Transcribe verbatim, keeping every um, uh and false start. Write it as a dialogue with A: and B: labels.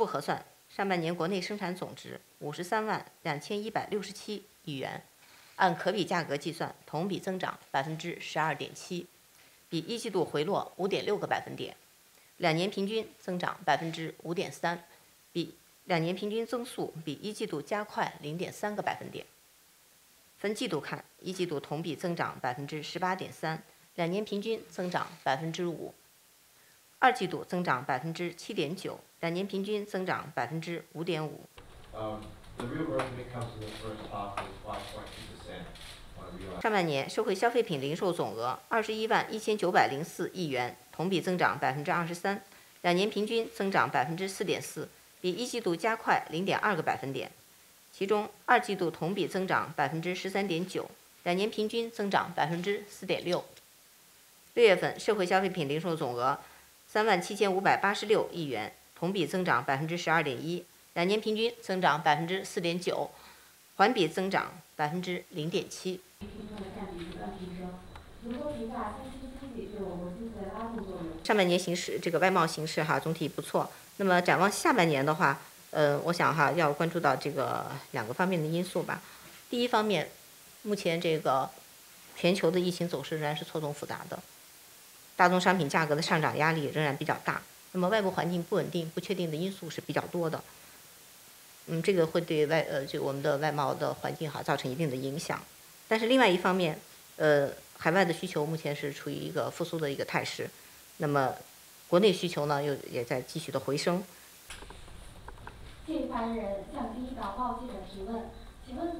A: 核算，上半年国内生产总值五十三万两千一百六十七亿元，按可比价格计算，同比增长百分之十二点七，比一季度回落五点六个百分点，两年平均增长百分之五点三，比两年平均增速比一季度加快零点三个百分点。分季度看，一季度同比增长百分之十八点三，两年平均增长百分之五；二季度增长百分之七点九，两年平均增长百分之五点五。上半年社会消费品零售总额二十一万一千九百零四亿元，同比增长百分之二十三，两年平均增长百分之四点四，比一季度加快零点二个百分点。其中，二季度同比增长百分之十三点九，两年平均增长百分之四点六。六月份社会消费品零售总额三万七千五百八十六亿元，同比增长百分之十二点一，两年平均增长百分之四点九，环比增长百分之零点七。上半年形势这个外贸形势哈总体不错，那么展望下半年的话。呃，我想哈要关注到这个两个方面的因素吧。第一方面，目前这个全球的疫情走势仍然是错综复杂的，大宗商品价格的上涨压力仍然比较大。那么外部环境不稳定、不确定的因素是比较多的。嗯，这个会对外呃就我们的外贸的环境哈造成一定的影响。但是另外一方面，呃，海外的需求目前是处于一个复苏的一个态势，那么国内需求呢又也在继续的回升。
B: 借款人向第一导报记者提问：请问